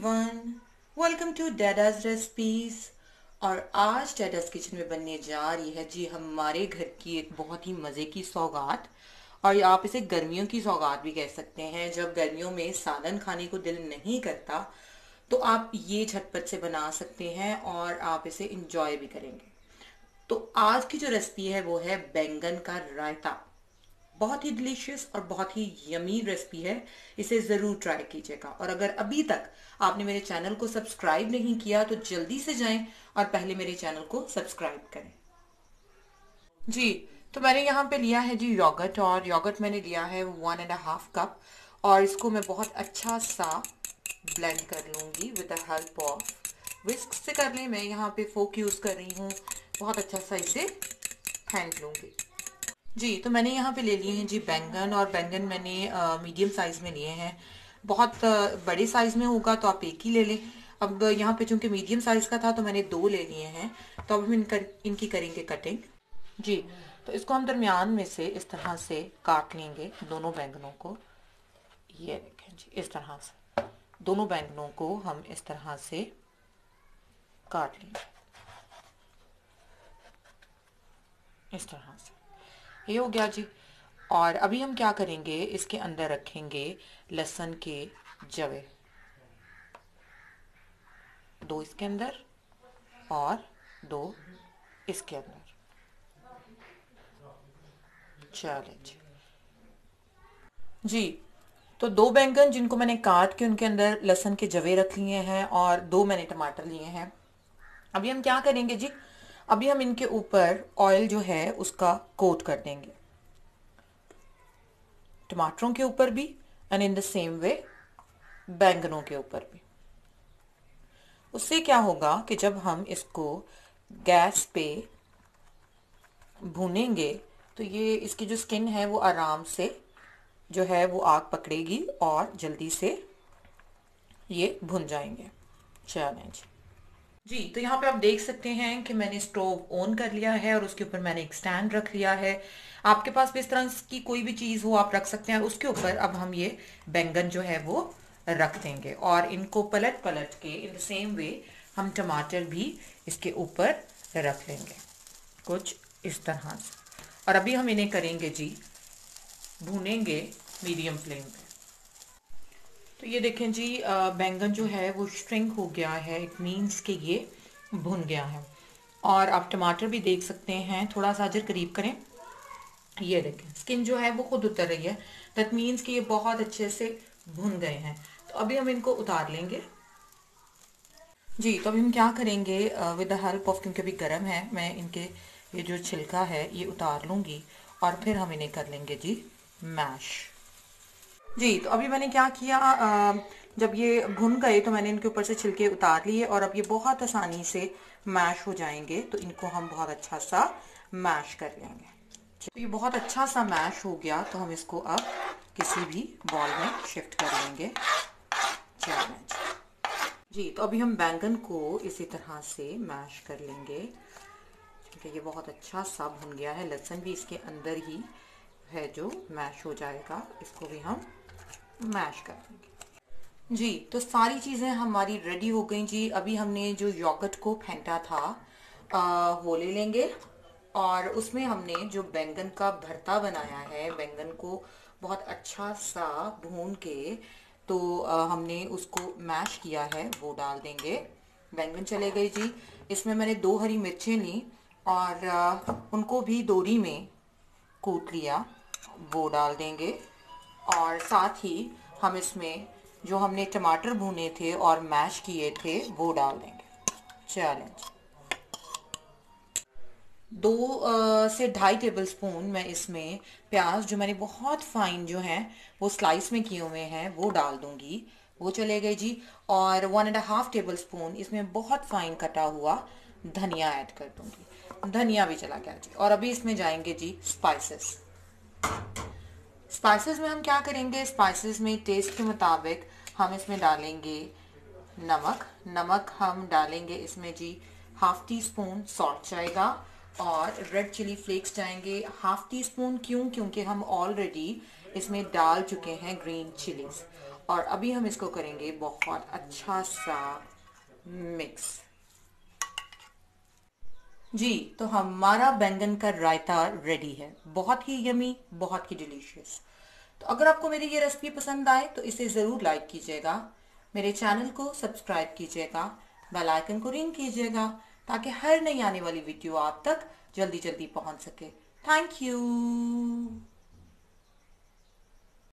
Everyone, welcome to डैडाज recipes. और आज डैडाज किचन में बनने जा रही है जी हमारे घर की एक बहुत ही मज़े की सौगात। और आप इसे गर्मियों की सौगात भी कह सकते हैं। जब गर्मियों में सालन खाने को दिल नहीं करता तो आप ये झटपट से बना सकते हैं और आप इसे इंजॉय भी करेंगे। तो आज की जो रेसिपी है वो है बैंगन का रायता। बहुत ही डिलीशियस और बहुत ही यमी रेसिपी है। इसे ज़रूर ट्राई कीजिएगा। और अगर अभी तक आपने मेरे चैनल को सब्सक्राइब नहीं किया तो जल्दी से जाएं और पहले मेरे चैनल को सब्सक्राइब करें जी। तो मैंने यहाँ पे लिया है जी योगर्ट, और योगर्ट मैंने लिया है 1.5 कप। और इसको मैं बहुत अच्छा सा ब्लेंड कर लूँगी with the help of whisk से कर लें। मैं यहाँ पे फोक यूज़ कर रही हूँ। बहुत अच्छा सा इसे फेंट लूँगी जी। तो मैंने यहाँ पे ले लिए हैं जी बैंगन, और बैंगन मैंने मीडियम साइज में लिए हैं। बहुत बड़े साइज में होगा तो आप एक ही ले लें। अब यहाँ पे चूंकि मीडियम साइज का था तो मैंने 2 ले लिए हैं। तो अब हम इनकी करेंगे कटिंग जी। तो इसको हम दरमियान में से इस तरह से काट लेंगे दोनों बैंगनों को। ये देखें जी, इस तरह से दोनों बैंगनों को हम इस तरह से काट लेंगे, इस तरह से। ये हो गया जी। और अभी हम क्या करेंगे, इसके अंदर रखेंगे लहसुन के जवे, 2 इसके अंदर और 2 इसके अंदर। चले जी। तो 2 बैंगन जिनको मैंने काट के उनके अंदर लहसुन के जवे रख लिए हैं, और 2 मैंने टमाटर लिए हैं। अभी हम क्या करेंगे जी, अभी हम इनके ऊपर ऑयल जो है उसका कोट कर देंगे, टमाटरों के ऊपर भी and in the same way बैंगनों के ऊपर भी। उससे क्या होगा कि जब हम इसको गैस पे भूनेंगे तो ये इसकी जो स्किन है वो आराम से जो है वो आग पकड़ेगी और जल्दी से ये भुन जाएंगे। चलें जी। तो यहाँ पे आप देख सकते हैं कि मैंने स्टोव ऑन कर लिया है और उसके ऊपर मैंने एक स्टैंड रख लिया है। आपके पास भी इस तरह की कोई भी चीज़ हो आप रख सकते हैं। उसके ऊपर अब हम ये बैंगन जो है वो रख देंगे, और इनको पलट पलट के इन द सेम वे हम टमाटर भी इसके ऊपर रख लेंगे कुछ इस तरह से। और अभी हम इन्हें करेंगे जी, भूनेंगे मीडियम फ्लेम पे। तो ये देखें जी, बैंगन जो है वो श्रिंक हो गया है, इट मीन्स कि ये भुन गया है। और आप टमाटर भी देख सकते हैं, थोड़ा सा अगर करीब करें, ये देखें स्किन जो है वो खुद उतर रही है। दैट मीन्स कि ये बहुत अच्छे से भुन गए हैं। तो अभी हम इनको उतार लेंगे जी। तो अभी हम क्या करेंगे, विद द हेल्प ऑफ, क्योंकि अभी गर्म है, मैं इनके ये जो छिलका है ये उतार लूँगी और फिर हम इन्हें कर लेंगे जी मैश जी। तो अभी मैंने क्या किया, जब ये भुन गए तो मैंने इनके ऊपर से छिलके उतार लिए, और अब ये बहुत आसानी से मैश हो जाएंगे। तो इनको हम बहुत अच्छा सा मैश कर लेंगे। तो ये बहुत अच्छा सा मैश हो गया, तो हम इसको अब किसी भी बॉल में शिफ्ट कर लेंगे। चलें जी। तो अभी हम बैंगन को इसी तरह से मैश कर लेंगे, क्योंकि ये बहुत अच्छा सा भुन गया है। लहसुन भी इसके अंदर ही है जो मैश हो जाएगा। इसको भी हम मैश कर देंगे जी। तो सारी चीज़ें हमारी रेडी हो गई जी। अभी हमने जो योगर्ट को फेंटा था वो ले लेंगे, और उसमें हमने जो बैंगन का भरता बनाया है, बैंगन को बहुत अच्छा सा भून के तो हमने उसको मैश किया है वो डाल देंगे। बैंगन चले गए जी। इसमें मैंने 2 हरी मिर्चें ली और उनको भी दोरी में कूट लिया, वो डाल देंगे। और साथ ही हम इसमें जो हमने टमाटर भुने थे और मैश किए थे वो डाल देंगे। चैलेंज 2 से 2.5 टेबल स्पून मैं इसमें प्याज जो मैंने बहुत फाइन जो है वो स्लाइस में किए हुए हैं वो डाल दूंगी, वो चले गए जी। और 1.5 टेबल स्पून इसमें बहुत फाइन कटा हुआ धनिया ऐड कर दूंगी, धनिया भी चला गया जी। और अभी इसमें जाएंगे जी स्पाइसेस। स्पाइसेस में हम क्या करेंगे, स्पाइसेस में टेस्ट के मुताबिक हम इसमें डालेंगे नमक। नमक हम डालेंगे इसमें जी 1/2 टीस्पून सॉल्ट जाएगा, और रेड चिली फ्लेक्स जाएंगे 1/2 टीस्पून। क्यों? क्योंकि हम ऑलरेडी इसमें डाल चुके हैं ग्रीन चिलीज। और अभी हम इसको करेंगे बहुत अच्छा सा मिक्स। जी, तो हमारा बैंगन का रायता रेडी है। बहुत ही यमी, बहुत ही डिलीशियस। तो अगर आपको मेरी ये रेसिपी पसंद आए तो इसे ज़रूर लाइक कीजिएगा, मेरे चैनल को सब्सक्राइब कीजिएगा, बेल आइकन को रिंग कीजिएगा ताकि हर नई आने वाली वीडियो आप तक जल्दी जल्दी पहुंच सके। Thank you.